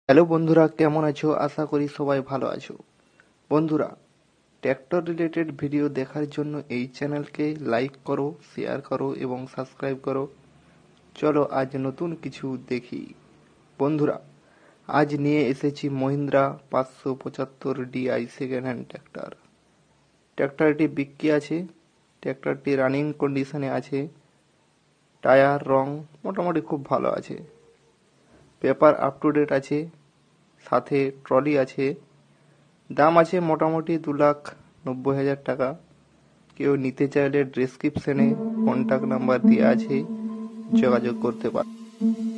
Hello বন্ধুরা, কেমন আছো? আশা করি সবাই ভালো আছো। বন্ধুরা, ট্র্যাক্টর রিলেটেড ভিডিও দেখার জন্য এই চ্যানেলকে লাইক করো, শেয়ার করো এবং সাবস্ক্রাইব করো। চলো আজ নতুন কিছু দেখি। বন্ধুরা, আজ নিয়ে এসেছি Mahindra 575 DI second hand tractor. ট্র্যাক্টরটি বিক্রি আছে। ট্র্যাক্টরটি রানিং কন্ডিশনে আছে। টায়ার রং মোটামুটি খুব ভালো আছে। পেপার আপ টু ডেট আছে। সাথে ট্রলি আছে। দাম আছে মোটামুটি 2,90,000 টাকা। কেউ নিতে চাইলে ডেসক্রিপশনে কন্ট্যাক্ট নাম্বার দেওয়া আছে, যোগাযোগ করতে পার।